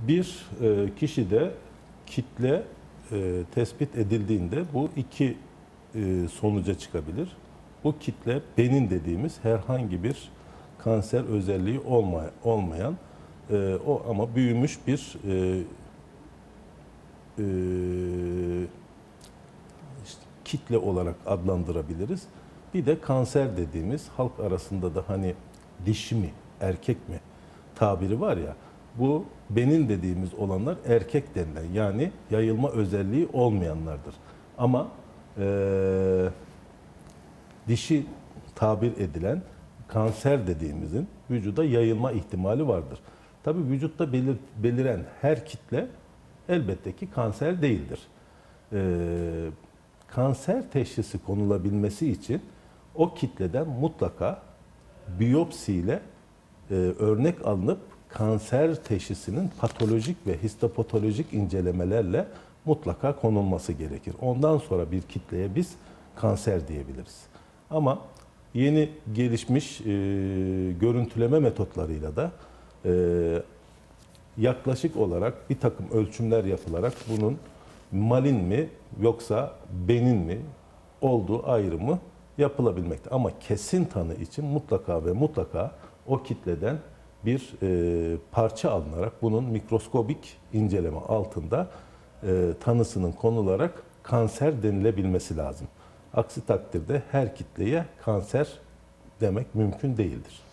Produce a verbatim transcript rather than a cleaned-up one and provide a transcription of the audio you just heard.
Bir e, kişide kitle e, tespit edildiğinde bu iki e, sonuca çıkabilir. Bu kitle benin dediğimiz herhangi bir kanser özelliği olmay olmayan e, o ama büyümüş bir e, e, işte kitle olarak adlandırabiliriz. Bir de kanser dediğimiz halk arasında da hani dişi mi erkek mi tabiri var ya, bu benin dediğimiz olanlar erkek denilen yani yayılma özelliği olmayanlardır. Ama e, dişi tabir edilen kanser dediğimizin vücuda yayılma ihtimali vardır. Tabii vücutta belir, beliren her kitle elbette ki kanser değildir. Ee, kanser teşhisi konulabilmesi için o kitleden mutlaka biyopsiyle e, örnek alınıp kanser teşhisinin patolojik ve histopatolojik incelemelerle mutlaka konulması gerekir. Ondan sonra bir kitleye biz kanser diyebiliriz. Ama yeni gelişmiş e, görüntüleme metotlarıyla da e, yaklaşık olarak bir takım ölçümler yapılarak bunun malin mi yoksa benin mi olduğu ayrımı yapılabilmekte. Ama kesin tanı için mutlaka ve mutlaka o kitleden bir e, parça alınarak bunun mikroskobik inceleme altında e, tanısının konularak kanser denilebilmesi lazım. Aksi takdirde her kitleye kanser demek mümkün değildir.